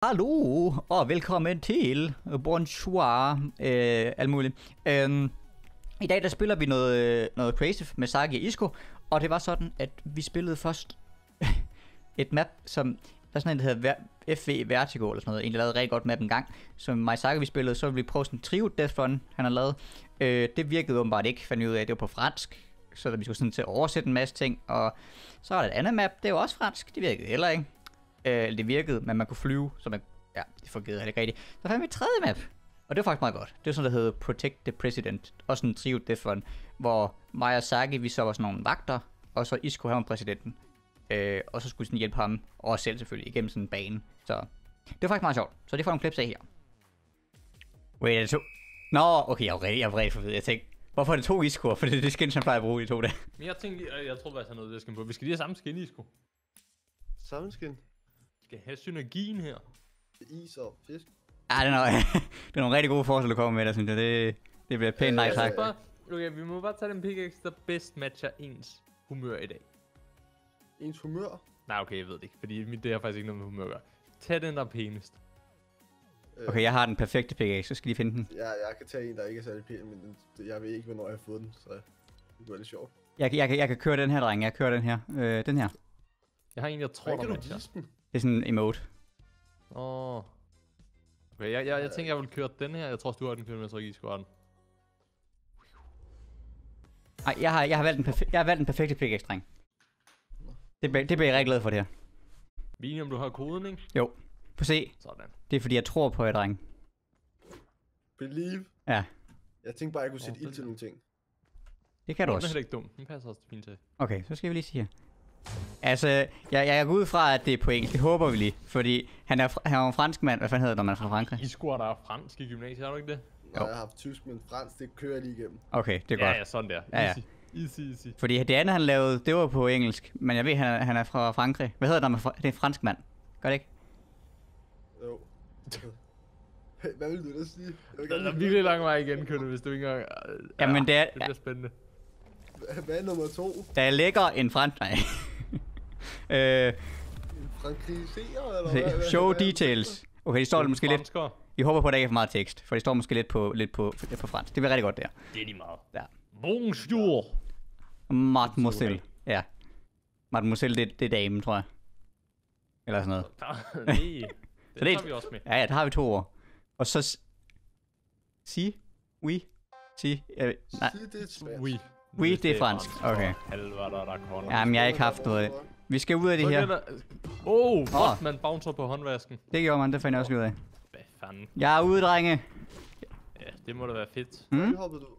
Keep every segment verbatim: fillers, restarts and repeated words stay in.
Hallo, og velkommen til Bonjour, øh, alt muligt. Øhm, I dag der spiller vi noget, noget Creative med Saki og Isco, og det var sådan, at vi spillede først et map, som der er sådan en, der hedder F V Vertigo eller sådan noget. Egentlig lavede rigtig godt map en gang, som mig og Saki vi spillede, så ville vi prøve sådan en trio Death Run, han har lavet. Øh, det virkede åbenbart ikke, fandt ud af, at det var på fransk, så vi skulle sådan til at oversætte en masse ting, og så var der et andet map, det var også fransk, det virkede heller ikke. Øh, det virkede, men man kunne flyve, så man, ja, det fungerede heller ikke rigtigt. Der fandt vi et tredje map, og det var faktisk meget godt. Det var sådan, der hedder Protect the President, også en trio Death Run, hvor mig og Saki, vi så var sådan nogle vagter, og så Isco, han var præsidenten. Øh, og så skulle vi sådan hjælpe ham, og os selv selvfølgelig, igennem sådan en bane. Så det var faktisk meget sjovt, så det får nogle clips af her. Wait, er det to? Nå, okay, jeg var rigtig, jeg var rigtig forvirret. Jeg tænkte, hvorfor er det to Isco'er? For det er det skin, som plejer at bruge de to der. Men jeg tænkte, jeg, jeg tror faktisk, han har noget, det skal på. Vi skal lige have samme skin, Isco. Samme skin? Vi skal have synergien her. Is og fisk. Ja, det er, noget, det er nogle rigtig gode forslag, du kommer med der, synes jeg. Det, det bliver pænt nice sagt. Okay, vi må bare tage den pickaxe, der bedst matcher ens humør i dag. Ens humør? Nej, okay, jeg ved det ikke, fordi det har faktisk ikke noget med humør at gøre. Tag den, der er pænest. Okay, jeg har den perfekte pickaxe, så skal de finde den. Ja, jeg kan tage en, der ikke er særlig pæn, men den, jeg ved ikke, hvornår jeg har fået den, så det bliver lidt sjovt. Jeg, jeg, jeg kan køre den her, dreng. Jeg kører den her. Øh, den her. Jeg har en, jeg tror, der matcher. Det er sådan en emote. Åh. Oh. Okay, jeg, jeg, jeg tænker, jeg vil køre den her. Jeg tror, du har den kørt, men jeg tror ikke, I skal have den. Nej, jeg har, jeg har valgt den perfekte, jeg har valgt den perfekte pickaxe, dreng. Det, det bliver jeg rigtig glad for, det her. Vi er enige, om du har koden, ikke? Jo. Få se. Sådan. Det er fordi, jeg tror på jer, dreng. Believe? Ja. Jeg tænkte bare, at jeg kunne sætte oh, ild til nogle ting. Det kan du oh, også. Den er heller ikke dum. Den passer også fint til. Okay, så skal vi lige se her. Altså, jeg, jeg går ud fra, at det er på engelsk. Det håber vi lige. Fordi han er, han er en fransk mand. Hvad fanden hedder det, når man er fra Frankrig? I skulle der fransk i gymnasiet, har du ikke det? Når jeg har haft tysk, men fransk, det kører jeg lige igennem. Okay, det er ja, godt. Ja, sådan der. Ja, ja. Easy. Easy, easy. Fordi det andet, han lavede, det var på engelsk. Men jeg ved, han er, han er fra Frankrig. Hvad hedder det, når man fra, det er en fransk mand? Gør det ikke? Jo. Hvad vil du da sige? Der er virkelig lang vej igen, Kønne, hvis du ikke engang... Ja, Jamen, det er... Det bliver spændende. Hvad er nummer to? Der er lækker en fransk... Nej. øh... Frankriserer, eller hvad? Show details. Okay, det står det måske lidt... Jeg håber på, at der ikke er for meget tekst, for det står måske lidt på, lidt på, lidt på fransk. Det bliver rigtig godt der. Det er de meget. Ja. Bonjour. Mademoiselle. Ja. Mademoiselle, det, det er damen, tror jeg. Eller sådan noget. Nej, det, så det har vi også med. Ja, ja, der har vi to ord. Og så... Si. Oui. Si. Øh, nej. Det er spansk. Oui. Oui, det er fransk. Okay. Helvede, der der kommer. Jamen, jeg har ikke haft noget af det. Vi skal ud af det her. Åh, oh, what, man bouncer på håndvasken. Det gjorde man, det fandt jeg også ud af. Hvad fanden? Jeg er ude, drenge. Ja, det må da være fedt. Mm?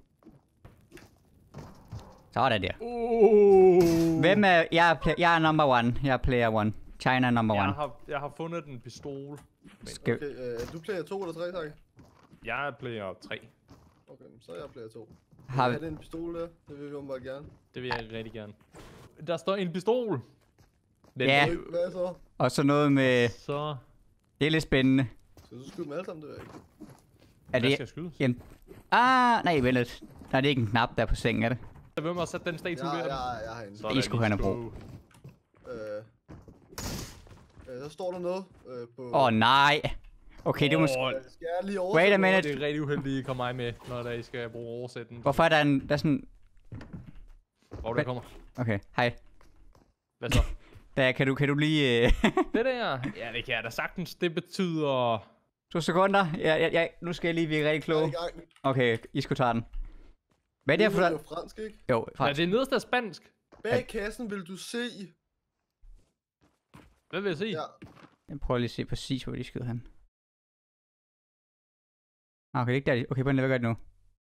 Sådan der. Oh. Hvem er... Jeg er, jeg er number one. Jeg er player one. China number jeg one. Har, jeg har fundet en pistol. Skal... Okay, øh, du player to eller tre, tak? Jeg er player tre. Okay, så er jeg player to. Har vi... Har en pistol der? Det vil vi bare gerne. Det vil jeg rigtig gerne. Der står en pistol. Den ja. Er... Hvad så? Og så noget med... Så... Det er lidt spændende. Skal du skyde dem alle sammen, det ved jeg ikke. Er det... Hvad skal jeg skyde? Jamen... Ah, nej, vent lidt. Der er det ikke en knap der på sengen, er det? Jeg vil mig sætte den statue ja, der. Ja, jeg har en. I skulle have brug. Øh... Øh, så står der noget øh, på... Åh, oh, nej. Okay, det er måske... Skal jeg lige oversætte? Wait a minute. Det er rigtig uheldigt, at I kommer mig med, når der I skal bruge oversætten. Hvorfor er der en... Der er sådan... Hvor du kommer. Okay, hej. Hvad så? Der, kan du, kan du lige... Uh... det der? Ja, det kan jeg da sagtens. Det betyder... To sekunder. Ja, ja, ja. Nu skal jeg lige virke rigtig klog. Okay, I skulle tage den. Hvad er det her for... Det er fransk, ikke? Jo, fransk. Ja, det er nederst af spansk. Bag kassen vil du se... Hvad vil jeg se? Ja. Jeg prøver lige at se præcis, hvor de skyder hen. Okay, det er ikke der. De... Okay, på den hvad gør de nu?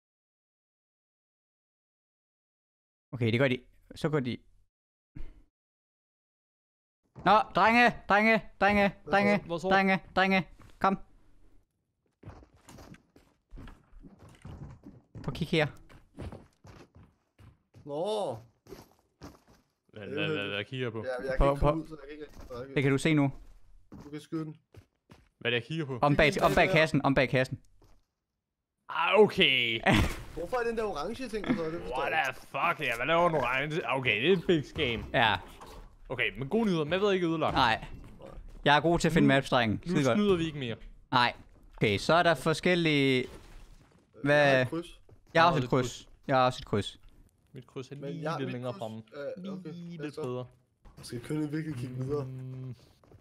Okay, det gør de. Så går de... Nå, drenge, drenge, drenge, drenge, drenge, drenge, kom. Prøv at kigge her. Nå. Hvad, hvad, hvad, hvad kigger jeg på? Ja, jeg kan på, ikke komme ud, så jeg kan ikke... Okay. Det kan du se nu. Du kan skyde den. Hvad er det, jeg kigger på? Om bag, om bag kassen, om bag kassen. Ah, okay. Hvorfor er den der orange ting, så det forstår What the fuck, ja, hvad laver du orange? Okay, det er et big game. Ja. Okay, men gode nyheder, men jeg ved ikke ødelagt. Nej. Jeg er god til at finde maps, drenge. Nu snyder vi ikke mere. Nej. Okay, så er der forskellige... Hvad? Jeg har et kryds. Jeg har også et kryds. Jeg har også et kryds. Mit kryds er Men lige jeg- lidt mit længere kryds- fremme. Øh, okay, Lige hvad lidt så? bedre. Jeg skal kun virkelig kigge videre. Mm,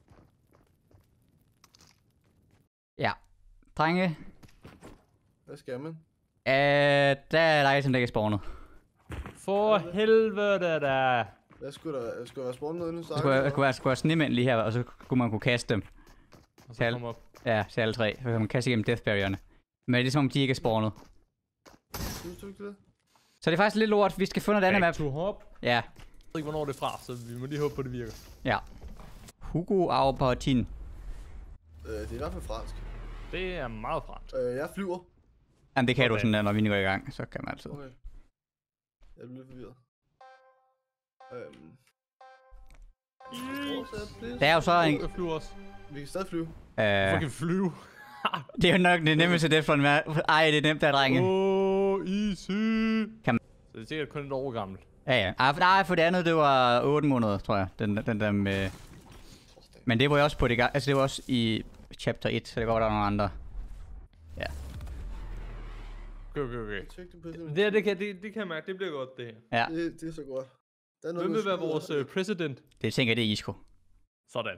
Ja. Drenge. Hvad skal man? Øh, der er der item, der ikke er spawnet. For helvede da. Hvad skulle der, skulle der være spawnet noget nu? Der skulle, der skulle, være, skulle være snemænd lige her, og så kunne man kunne kaste dem. Og så Tal. kommer op. Ja, til alle tre. Så kan man kaste igennem death barriererne. Men det er som om, de ikke er spawnet. Synes du ikke det? Så det er faktisk lidt lort. Vi skal finde et andet map. Back to hop. Ja. Jeg ved ikke, hvornår det er fra, så vi må lige håbe på, at det virker. Ja. Hugo Aubertin. Øh, det er i hvert fald fransk. Det er meget fransk. Øh, jeg flyver. Jamen det kan du Okay. sådan der, når vi nu går i gang. Så kan man altid. Okay. Jeg bliver lidt forvirret. Øhm. Oversæt, please. Der er jo så en... Jeg flyver også. Vi kan stadig flyve. Øh, Fucking flyve. det er jo nok det nemmeste det for en map. Ej, det er nemt der, drenge. Åh, easy. Kan man- Så det er sikkert kun et år gammelt. Ja, ja. Ej, for- nej, for det andet, det var otte måneder, tror jeg. Den, den der med... Men det var jo også på det gang. Altså, det var også i chapter et, så det går der er nogle andre. Ja. Okay, okay, okay. Tjek det på Det her, det kan, det, det kan jeg mærke, det bliver godt, det her. Ja, Det, det er så godt. Der er noget Hvem med vil være skud. vores uh, president? det tænker jeg, det er Isco. Sådan.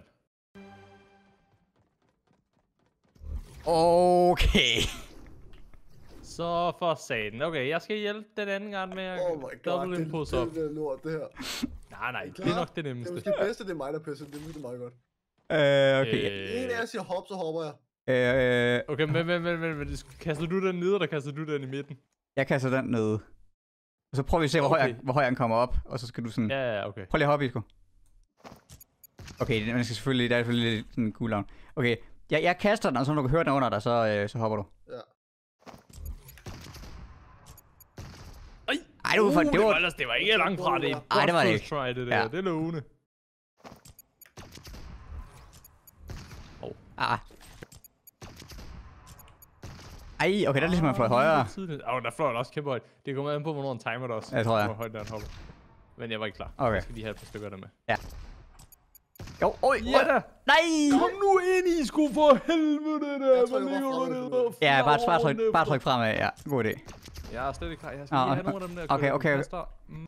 Okay. Så for satan. Okay, jeg skal hjælpe den anden gang med at Oh my god, double det, impulse det, op. det er lort, det her. Nej, nej, Er I det er klar? nok det Det er nemmeste. måske det bedste, det er mig, der pisser. Det er virkelig meget godt. Øh, okay. Øh, En af jer siger hop, så hopper jeg. Øh, Okay, men, men, men, men, men kaster du den ned, eller kaster du den i midten? jeg kaster den ned. Og så prøver vi at se, hvor, Okay. høj, hvor høj han kommer op. Og så skal du sådan... Ja, ja, okay. Prøv lige at hoppe, Isco. Okay, man skal selvfølgelig... Der er selvfølgelig lidt sådan en cooldown. Okay, jeg, jeg kaster den, og så når du kan høre den under dig, så, øh, så hopper du. Ja. Ej, Ej, det var, for, uh, det det var, var, ellers, det var ikke langt fra det. Ej, det var det First try, det der. Ja. Det er lovende. ah. Ej, okay, der er ligesom man fløj højere. Åh, oh, der fløj den også kæmpe højt. Det kommer an på, hvornår en timer det også. Ja, tror jeg. Hvor højt den hopper. Men jeg var ikke klar. Okay. Jeg skal lige have et par stykker der med. Jo, oj, Ja da! nej! Kom nu ind i, sgu for helvede der! Jeg tror, Hvor jeg var ligger du fremad. der? Ja, bare, bare, tryk, Flagrende bare efter- tryk fremad, ja. God idé. Jeg er slet ikke klar. Jeg skal Nå, lige have okay, nogle af dem der. okay, kører- okay. kaster. Mm.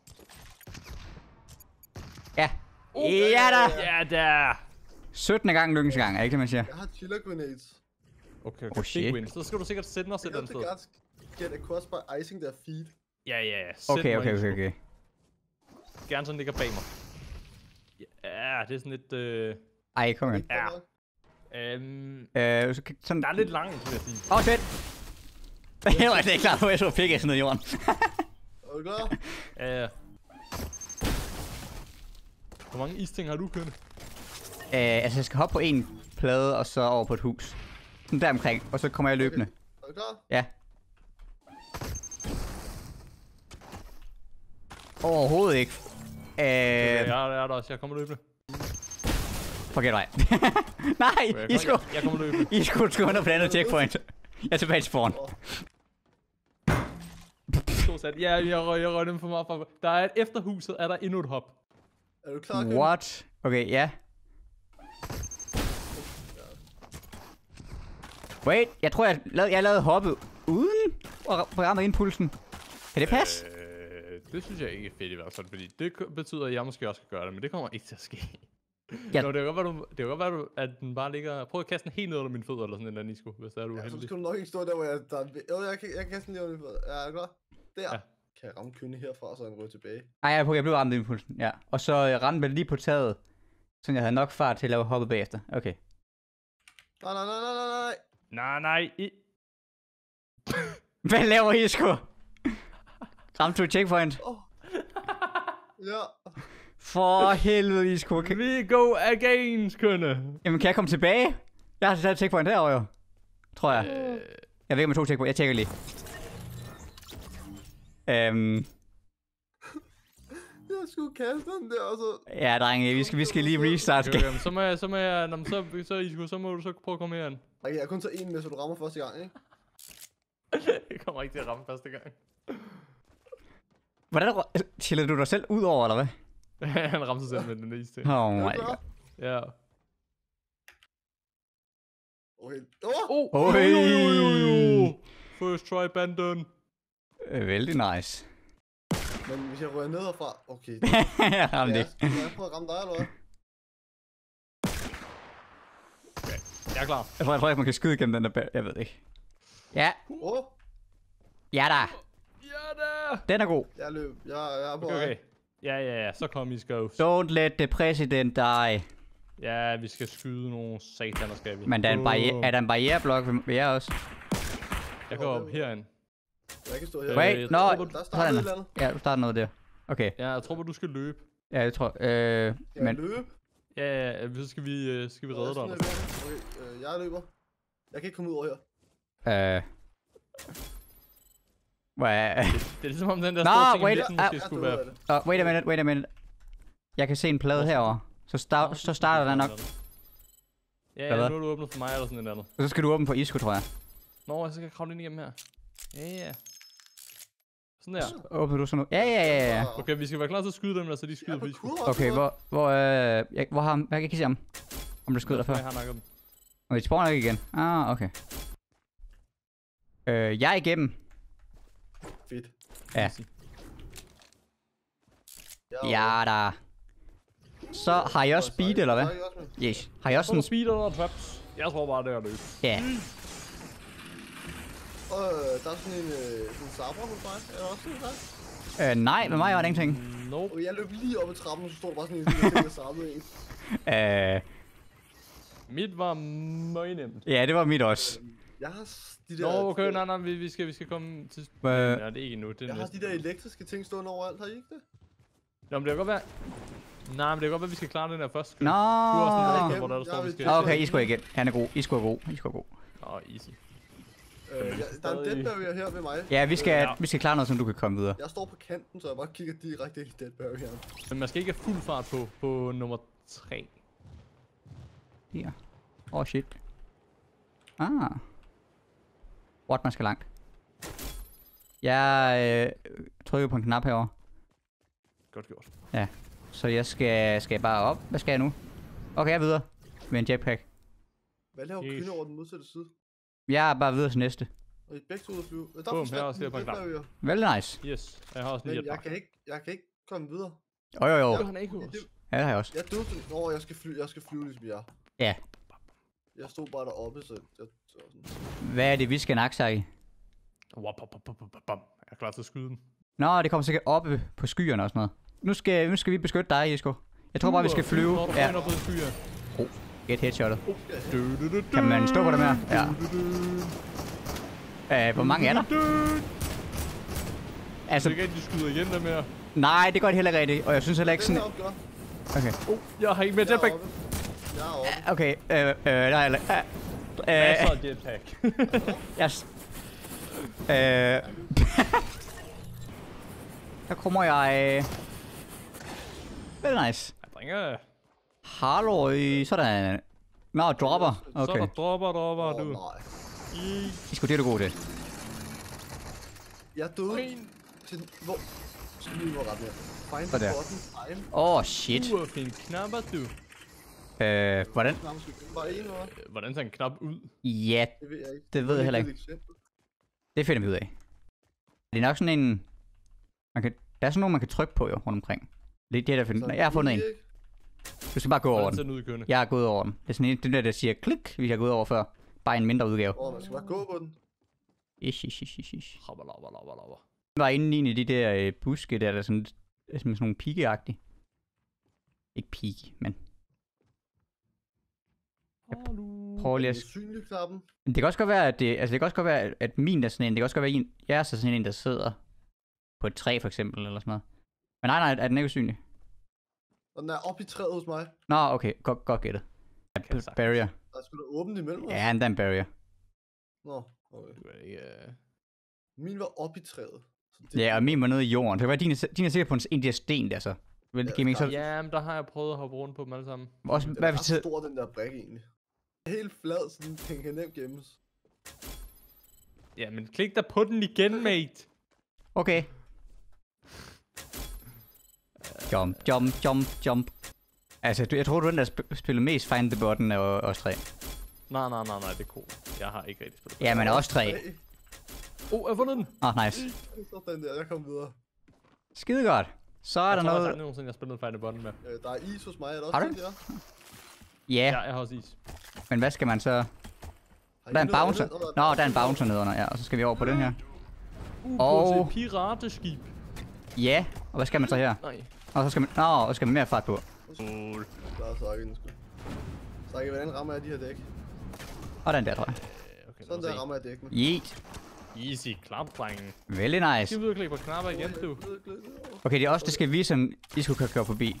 Ja. Okay. Ja da! Ja da! syttende gang lykkens gang, er ikke det, man siger? Jeg har chiller grenades. Okay, Oh, okay. shit. Big win. Så skal du sikkert sætte os et Jeg eller andet kan sted. godt get across by icing their feet. Ja, ja, ja. Sæt Okay, mig okay, ind, okay, sgu. okay. Gerne sådan ligger bag mig. Ja, det er sådan lidt... Øh... Ej, kom igen. Ja. Øhm, Øh, så, kan- sådan... der er lidt langt, vil jeg sige. Åh, oh, shit! Jeg var ikke klar på, at jeg så fik jeg sådan noget i jorden. Er du klar? Ja, ja. Hvor mange isting har du kørende? Øh, altså, jeg skal hoppe på en plade, og så over på et hus. Sådan der omkring, og så kommer jeg løbende. Er du klar? Ja. Overhovedet ikke. Øh, Okay, jeg er der også. Jeg kommer løbende. forget mig. Nej, Okay, jeg, I skulle, kommer, jeg, jeg kommer løbende. I skulle skulle under på det andet checkpoint. Jeg er tilbage til spawn. Så sat. Ja, jeg røg, jeg røg dem for meget fra. Der er et efter huset, er der endnu et hop. Er du klar, Ken? What? Okay, ja. Wait, jeg tror, jeg lavede, jeg lavede hoppet uden at ramme impulsen. Kan det passe? Øh, det synes jeg ikke er fedt i hvert fald, fordi det k- betyder, at jeg måske også skal gøre det, men det kommer ikke til at ske. Ja. Nå, det kan godt være, du, det kan godt være du, at den bare ligger... Prøv at kaste den helt ned under mine fødder, eller sådan en eller anden isko, hvis der er du Ja, så heldig. skal du nok ikke stå der, hvor jeg... Der er... Jo, jeg kan, jeg kan sådan lige under Ja, er du klar? Der. Ja. Ja. Kan jeg ramme kønne herfra, og så en rød tilbage. Ej, jeg, jeg blev ramt af impulsen, ja. Og så øh, ramte jeg lige på taget, så jeg havde nok fart til at lave hoppet bagefter. Okay. Nej, nej, nej, nej, nej, nej. Nej, nej. I... Hvad laver I sgu? Ramte du et checkpoint? Oh. Ja. For helvede, I sgu. Kan... We go again, skønne. Jamen, kan jeg komme tilbage? Jeg har sat et checkpoint derovre, jo. Tror jeg. Øh, Jeg ved ikke, om jeg tog checkpoint. Jeg tjekker lige. Øhm, Jeg skulle kaste den der, og så... ja, drenge, vi skal, vi skal lige restart. okay, okay, så må jeg, så må jeg, nå, men så, så, Isko, så må du så prøve at komme her. Okay, jeg kun tager en med, så du rammer første gang, ikke? Jeg kommer ikke til at ramme første gang. Hvordan chillede du dig selv ud over, eller hvad? Han ramte sig selv med den is til. Oh my Er du god. klar? Ja. Okay. Oh! Oh! Oj. Jo, jo, jo, jo, jo. First try abandon. Øh, Vældig nice. Men hvis jeg rører ned herfra... Okay. Jeg ramte jeg det. skal jeg prøve at ramme dig, eller hvad? Jeg er klar. Jeg tror, jeg tror ikke, man kan skyde gennem den der bær. Jeg ved ikke. Ja. Åh! Ja da. Ja da! Den er god. Jeg løb. Jeg, jeg er på Okay, vej. okay. Ja, ja, ja. Så kom I skovs. Don't let the president die. Ja, vi skal skyde nogle sataner, skal vi. Men der er, en barriere, er der en barriereblok ved ved jer også? Jeg går op herind. Jeg kan stå her. Wait, jeg nå, tror, Der sådan startede et er. eller andet. Ja, du starter noget der. Okay, Ja, jeg tror, du skal løbe. ja, jeg tror, øh, Jeg men, løb. Ja, ja, ja. Så skal vi, øh, skal vi redde dig. Resten er eller? ved- Okay, øh, jeg løber. Jeg kan ikke komme ud over her. øh, hvad er, Det er ligesom om den der Nå, store ting i wait, midten ah, måske Jeg skulle døde være... af det. oh, wait a minute, wait a minute. Jeg kan se en plade herover. Så, start, så starter der nok, Ja, Hvad? ja, nu er du åbnet for mig eller sådan et eller andet. og så skal du åbne på Isco, tror jeg. Nå, så skal jeg kravle ind igennem her. Ja, ja. Sådan der. Åbner du så nu? Ja, ja, ja, ja. Okay, vi skal være klar til at skyde dem, eller så de Jeg skyder er på på isku. kur. Okay, hvor, hvor, øh, jeg, hvor har ham, jeg kan ikke se ham. Om du skød dig før. Jeg har nok dem. Og de spawner ikke igen. Ah, okay. Øh, jeg er igennem. Fedt. Ja. Easy. Jeg er Ja da. Så har I også speed, eller hvad? Yes. Har I også Så er der sådan... speed eller traps. Jeg tror bare, det er løb. Ja. Og øh, der er sådan en, øh, sådan en sabra hos mig. Er der også sådan en der? Øh, nej, med mig var det ingenting. Nope. Okay, jeg løb lige op ad trappen, så stod der bare sådan en lille ting, der samlede en. Øh, Mit var meget nemt. ja, det var mit også. Jeg har s- de Nå, der... okay, nej, nej, vi, vi, skal, vi skal komme til... Øh. Ja, det er ikke nu, det er Jeg har næsten. de der elektriske ting stående overalt, har I ikke det? Nå, men det kan godt være... Nej, men det kan godt være, vi skal klare den her først. Nå. Du har også en Ah. liste, hvor der, der står, vi skal... Okay, I skulle igen. Han er god. I skulle er god. I skulle er god. Åh, easy. Øh, jeg, der er en dead barrier her ved mig. Ja, vi skal, Ja. vi skal klare noget, så du kan komme videre. Jeg står på kanten, så jeg bare kigger direkte ind i dead barrieren. Men man skal ikke have fuld fart på, på nummer tre. Her. Åh, oh, shit. Ah. What, man skal langt. Jeg øh, trykker på en knap herovre. Godt gjort. Ja. Så jeg skal, skal jeg bare op. Hvad skal jeg nu? Okay, jeg er videre. Med en jetpack. Hvad laver Yes. kvinder over den modsatte side? Jeg er bare videre til næste. Og I er begge to ude at flyve. Der Bum, forsvandt her også den lige på dead klar. barrier. Vældig nice. Yes, jeg har også lige Men et jeg par. kan ikke, jeg kan ikke komme videre. Jo, jo, jo. Det har han ikke hos. Ja, det har jeg også. Jeg døde til... Nå, jeg skal flyve, jeg skal flyve ligesom jeg. Ja. Jeg stod bare deroppe, så jeg... Så sådan. Hvad er det, vi skal nakse i? Wop, wop, wop, wop, wop, wop. Jeg er klar til at skyde den. Nå, det kommer sikkert oppe på skyerne og sådan noget. Nu skal, nu skal vi beskytte dig, Isko. Jeg tror bare, vi skal flyve. Når du Ja, finder på en skyer. get headshottet. Du, du, du, du. Kan man stå på dem her? Ja. Uh, hvor mange er der? Altså, Det er ikke, de skyder igen dem her. nej, det gør det heller ikke rigtigt. Og jeg synes heller ikke Den sådan... heroppe gør. Okay. Oh, jeg har ikke med Jeg er jetpack. oppe. Jeg er oppe. Ja, okay, øh, øh, der er heller ikke... Øh, Masser øh, af jetpack. jeg... s- Øh... Der kommer jeg... Øh... Vel nice. Jeg bringer... Halløj, sådan... Nå, dropper. Så er der Okay. dropper, dropper, Åh, du. nej. Isko, det er du god til. Jeg døde til... Hvor? Skal vi lige ret mere. Find Hvad the der? button. Time. Åh, oh, shit. Du har fint knapper, du. Øh, hvordan? Knap skal den bare en, eller hvad? Øh, Hvordan tager en knap ud? Ja, Det ved jeg ikke. det ved jeg heller ikke. Et eksempel. Det finder vi ud af. Det er nok sådan en... Man kan... Der er sådan nogle, man kan trykke på jo, rundt omkring. Det er det, der finder... Så Nej, jeg har fundet en. ikke? Du skal bare gå over Hvordan ser den. den ud i kønne? Jeg er gået over den. Det er sådan en, det der, der siger klik, hvis jeg er gået over før. Bare en mindre udgave. Åh, man skal bare gå på den. Ish, ish, ish, ish, ish. Labber, labber, labber, labber. Den var inde i en af de der øh, buske, der, der er sådan, er sådan nogle piggeagtige. Ikke pigge, men... Hallo. Prøv lige Den at... usynlige knappen. Men det kan også godt være, at det, altså det kan også godt være, at- at min er sådan en, det kan også godt være en, jeg er så sådan en, der sidder på et træ for eksempel, eller sådan noget. Men nej, nej, er den ikke usynlig? Og den er oppe i træet hos mig. Nå, okay, godt, godt gættet. Ja, Kan b- sagtens. barrier. Der er sgu da åbent imellem os. Ja, den der er en barrier. Nå, okay. Du er ikke... øh, Min var oppe i træet. Så det Ja, og min var nede i jorden. Så det var din, er- din er sikkert på en, en af de her sten der, så. Vel, det giver mig så... Ja, men der har jeg prøvet at hoppe rundt på dem alle sammen. Også, Den er hvad ret hvis det... stor, den der brik egentlig. Helt flad, så den den kan nemt gemmes. Ja, men klik der på den igen, mate. Okay. Jump, jump, jump, jump. Altså, du, jeg tror, du er den, der sp- spiller mest Find the Button af os tre. Nej, nej, nej, nej, det er cool. Jeg har ikke rigtig spillet. Ja, men også tre. Hey, Åh, oh, jeg har fundet den! Åh, oh, nice. sådan der, jeg kom videre. Skide godt. Så er Jeg der tror, noget... jeg har nogensinde, jeg har spillet Fighter Button med. Øh, der er is hos mig, er der Har også du? der? Ja, Ja, jeg har også is. men hvad skal man så... Har I Der er en noget bouncer. andet? Nå, der er en bouncer nedenunder, ja. Og så skal vi over på den her. Uh, Og- på et pirateskib. Ja, og hvad skal man så her? Nej. Og så skal man... Nå, og så skal man mere fart på. Cool. Der er Sakken sgu. Sakke, hvordan rammer jeg de her dæk? Og den der, tror jeg. Øh, okay, Sådan der rammer jeg dækkene. Yeet. Easy, klap, drengen. Veldig Skal nice. vi ud og klikke på knapper igen, du? Okay, det er også, det skal vise, som I skulle kan køre forbi.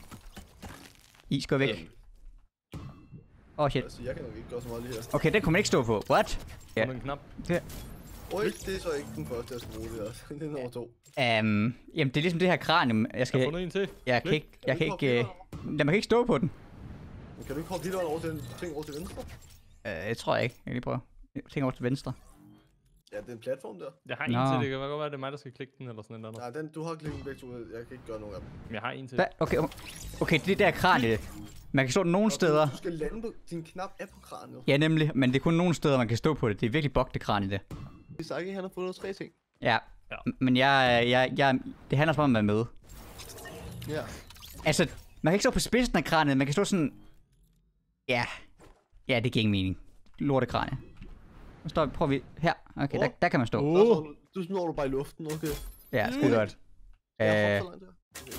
Is går væk. Åh, oh, shit. Altså, jeg kan nok ikke gøre så meget lige her. Okay, den kunne man ikke stå på. What? Ja. Ja. En knap. Oj, det er så ikke den første, jeg skal bruge det her. Det er nummer to. Um, jamen, det er ligesom det her kranium. Jeg Jeg skal... har fundet en til. Jeg kan ikke... Jeg kan ikke... Uh, man kan ikke stå på den. Men kan du ikke hoppe lidt over til den ting over til venstre? Uh, det tror jeg ikke. Jeg kan lige prøve. Jeg tænker over til venstre. Ja, det er en platform der. Jeg har Nå. en til, det kan godt være, det er mig, der skal klikke den eller sådan noget. Nej, den, du har klikket begge to. Jeg kan ikke gøre nogen af dem. Men jeg har en til. Hvad? Okay, okay, det der kranie. Man kan stå nogle steder. Du skal lande på... Din knap er på kraniet. Ja, nemlig. Men det er kun nogle steder, man kan stå på det. Det er virkelig bugte kranie, det. Sakke, han har fundet tre ting. Ja. Ja. Men jeg, jeg, jeg, det handler som om at være med. Ja. Altså, man kan ikke stå på spidsen af kraniet. Man kan stå sådan... Ja. Ja, det giver ingen mening. Lortekranie. Nu står vi, prøver vi her. Okay, der, der kan man stå. Åh. Der står du, du snor du bare i luften, okay? Ja, skide godt. Jeg Øh, hopper så langt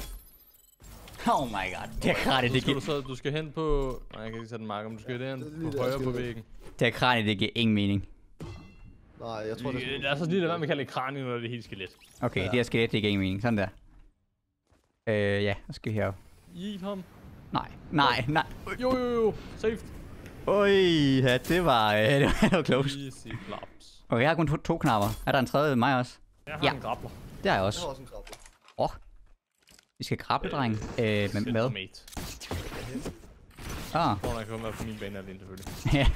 der. oh my god. Det her kranie, Så det skal du, giver, så, du skal hen på... Nej, jeg kan ikke sætte en marker, men du skal hen Det er lige på der, højre jeg på skal væggen. det her kranie, det giver ingen mening. Nej, jeg tror, det Det er så lige det, hvad man kalder et kranie, når det er helt skelet. Okay, Ja. det her skelet, det giver ingen mening. Sådan der. Øh, ja, så skal vi herop. Eat ham. Nej, nej, nej. Jo, jo, jo. Safe. Øj, ja, det var, øh, det var, det var close. Easy claps. Okay, jeg har kun to, to knapper. Er der en tredje ved mig også? Jeg har Ja. en grappler. Det har jeg Jeg også. har også en krabbe. Åh. Oh. Vi skal krabbe, dreng. Øh, med mad. Mate. Ah, Tror jeg kan være på min bane alene selvfølgelig. ja.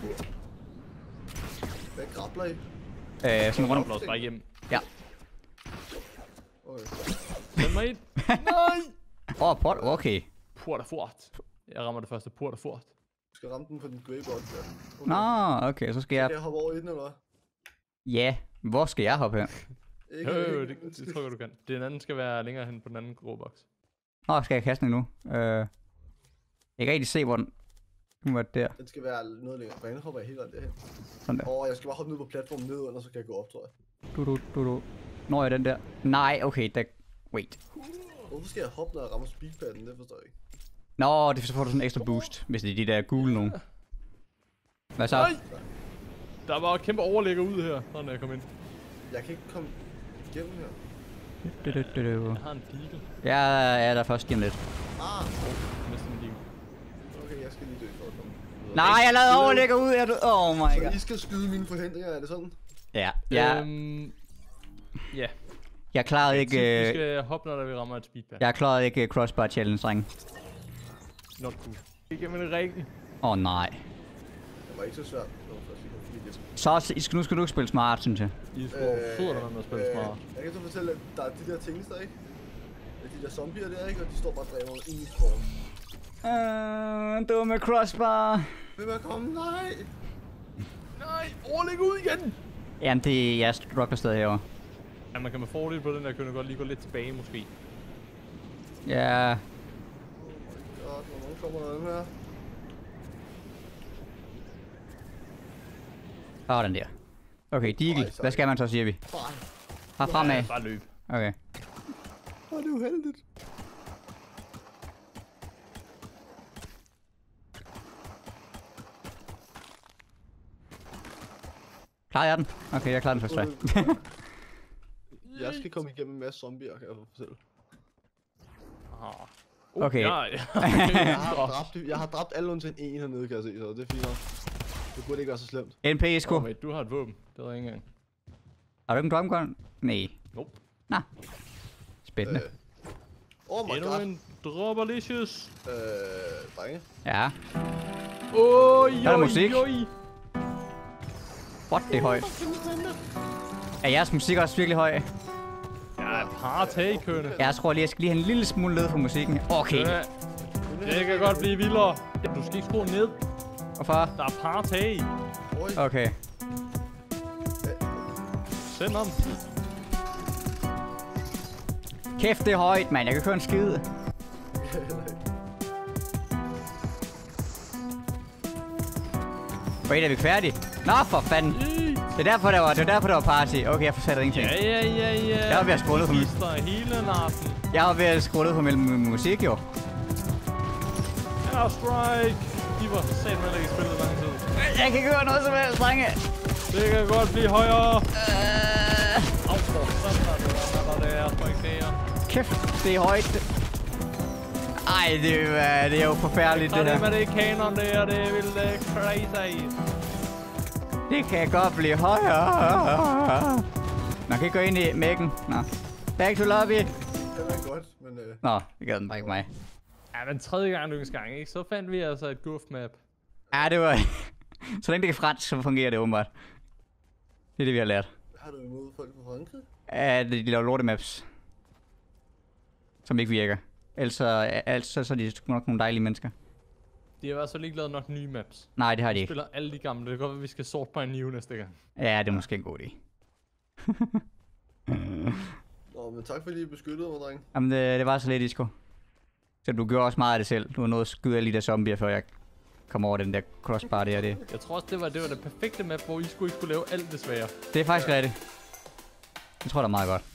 Hvad krabler I? Øh, sådan rundt. Grappler os bare hjem. Ja. Okay. Send mig ind. Nej! Åh, oh, port. Okay. Port er fort. Jeg rammer det første port er fort. Du skal ramme den på den grey box der. Okay. Nå, okay, så skal jeg... Skal jeg hoppe over i den, eller hvad? Ja, hvor skal jeg hoppe her? Ikke, Jo, jo, ikke- det, det tror jeg, du kan. Den anden skal være længere hen på den anden grå boks. Nå, skal jeg kaste den nu? Øh, jeg kan ikke rigtig se, hvor den... Nu var det der. Den skal være noget længere. Hvordan hopper jeg helt rent derhen? Sådan der. Åh, oh, jeg skal bare hoppe ned på platformen nedenunder, så kan jeg gå op, tror jeg. Du, du, du, du. Når jeg den der? Nej, okay, der... Wait. Hvorfor skal jeg hoppe, når jeg rammer speedpadden? Det forstår jeg ikke. Nå, det så får du sådan en ekstra boost, hvis det er de der gule nogen. Hvad så? Nej! Der var et kæmpe overlægger ud her, når jeg kom ind. Jeg kan ikke komme igennem her. Du, du, du, du. Jeg har en deagle. Jeg er der først lige om lidt. Ah, Næsten en deagle. okay, jeg skal lige dø for at komme. Nej, jeg lavede overlægger ud af det. Oh my Så god. I skal skyde mine forhindringer, er det sådan? Ja, ja. Øhm, ja. Jeg klarede Vi ikke... øh, skal hoppe, når der vi rammer et speedpad. Jeg klarede ikke øh, crossbar challenge, dreng. Not cool. Igennem en ring. Åh oh, nej. Det var ikke så svært. Det var først, vi kom forbi det. Så også- I skal, nu skal du ikke spille smart, synes jeg. E-sport. Sidder der med at spille smart. Jeg kan så fortælle, at der er de der ting der, ikke? De der zombier der, ikke? Og de står bare og dræber mig ind i skoven. Uh, du med crossbar. Vil man komme? Nej! Nej, overlæg ud igen! Jamen, det jeg struggler stadig herovre. Ja, man kan med fordel på den der, kunne godt lige gå lidt tilbage måske. Ja. God, hvornår kommer der den her? Åh, oh, den der. Okay, Deagle. Hvad skal man så, siger vi? Bare. Har fremad. Ja, bare løb. Okay. Åh, det er uheldigt. Klarer jeg den? Okay, jeg klarer den først. try. Jeg skal komme igennem en masse zombier, kan jeg fortælle. Ah. Okay. Ja, ja. Jeg har dræbt, jeg har dræbt alle undtagen en hernede, kan jeg se, så det er fint nok. Det burde ikke være så slemt. N P, sko. Oh, mate, du har et våben. Det ved jeg ikke engang. Har du ikke en drumgun? Nej. Nope. Nå. Spændende. Øh. Oh my Endnu god. en dropperlicious. Øh, drenge. Ja. Oj, Der er oj, musik. oj. What, det er højt. Er jeres musik også virkelig høj? Ja, party, kønne. Jeg tror lige, jeg skal lige have en lille smule ned for musikken. Okay. Ja, det kan godt blive vildere. Du skal ikke skrue ned. Hvorfor? Der er party. Oj. Okay. Send ham. Kæft, det er højt, mand. Jeg kan køre en skid. Wait, er vi færdige? Nå, for fanden. Det er derfor, der var, det er derfor, der var party. Okay, jeg forsatte ingenting. Ja, ja, ja, ja. Jeg var ved at skrue ned på min... hele natten. Jeg var ved at skrue ned på min musik, jo. Airstrike. De var sat med at lægge spillet lang tid. Jeg kan ikke høre noget som helst, drenge. Det kan godt blive højere. Uh... Au, for sådan der, det var der, der er Airstrike der. Kæft, det er højt. Ej, det er, det er jo forfærdeligt, det, det her. med det kanon der, det er vildt uh, crazy. Det kan godt blive højere. Man kan ikke gå ind i mækken. Nå. Back to lobby. Det var godt, men... Øh... Nå, det gad den bare ikke mig. Ja, men tredje gang lykkens gang, ikke? Så fandt vi altså et goof map. Ja, det var... Så længe det kan fransk, så fungerer det åbenbart. Det er det, vi har lært. Har du imod folk fra Frankrig? Ja, de laver lortemaps. Som ikke virker. Ellers så, så er de nok nogle dejlige mennesker. De har i hvert fald ikke lavet nok nye maps. Nej, det har de Vi ikke. spiller alle de gamle. Det kan godt være, vi skal sort på en new næste gang. Ja, det er måske en god idé. Nå, men tak fordi I beskyttede mig, dreng. Jamen, det, det var så lidt, Isko. Så du gjorde også meget af det selv. Du var nået at skyde alle de der zombier, før jeg kom over den der crossbar der. Det, Jeg tror også, det var det, var det perfekte map, hvor I skulle ikke kunne lave alt det svære. det er faktisk rigtigt. Jeg tror, det er meget godt.